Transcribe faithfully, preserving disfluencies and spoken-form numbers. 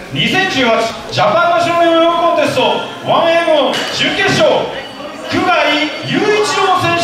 にせんじゅうはちジャパンナショナルヨーコンテスト ワンエム の準決勝、久我井雄一郎選手